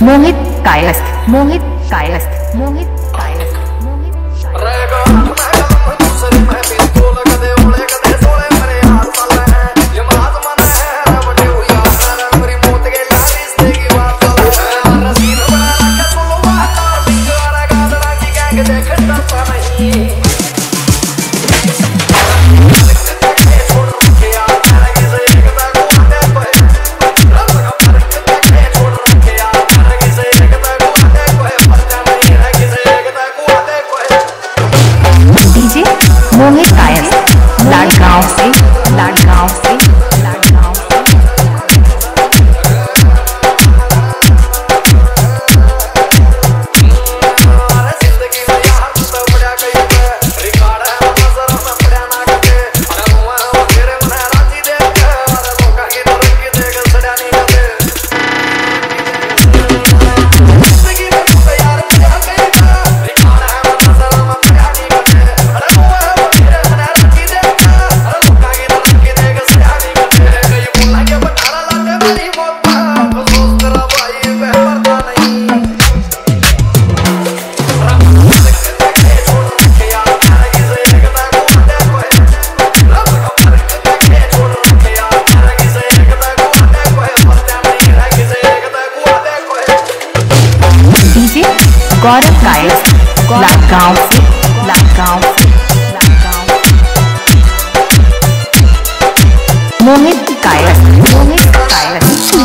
मोहित कायस्थ, मोहित कायस्थ, मोहित कायस्थ, मोहित मोहित कायस्थ, लाडगांव से, लाडगांव से, लाडगांव से। गौरव कायस्थ, लाडगांव से, लाडगांव से, लाडगांव। मोहित कायस्थ, मोहित कायस्थ।